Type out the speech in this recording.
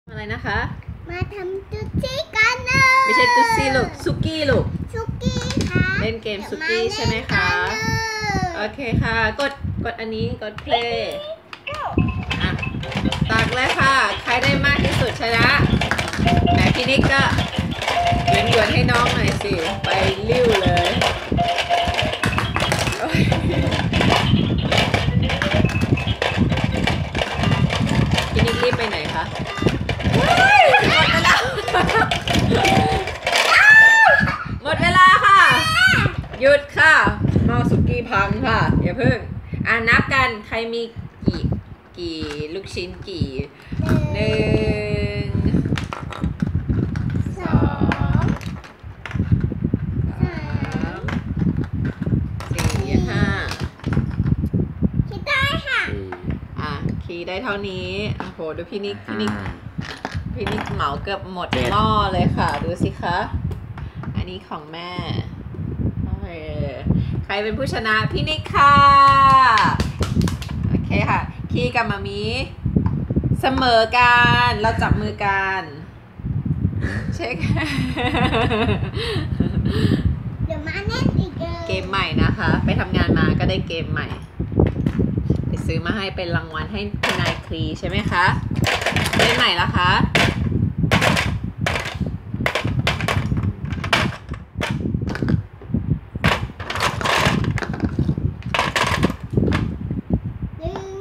อะไรนะคะมาทำตุ๊ซี่กันเลยไม่ใช่ตุ๊ซี่ลูกซุกี้ลูกซุกี้ค่ะเล่นเกมซุกี้ใช่ไหมคะโอเคค่ะกดอันนี้กดเพลย์ตักเลยค่ะใครได้มากที่สุดชนะแหมพี่นิกก็หยวนให้น้องหน่อยสิไปลิ้วเลยพี่นิกรีบไปไหนคะหมดเวลาค่ะหยุดค่ะหม้อสุกี้พังค่ะอย่าเพิ่งนับกันใครมีกี่ลูกชิ้นกี่1 2 3 4 5 คิดได้ค่ะคีได้เท่านี้โอ้โหดูพี่นิกเหมาเกือบหมดหม้อเลยค่ะดูสิคะอันนี้ของแม่โอเคใครเป็นผู้ชนะพี่นิกค่ะโอเคค่ะคีกับมามีเสมอกันเราจับมือกันเช็คเดี๋ยวมาเล่นอีกเกมใหม่นะคะไปทำงานมาก็ได้เกมใหม่ไปซื้อมาให้เป็นรางวัลให้คุณนายคลีใช่ไหมคะเล่นใหม่ละคะ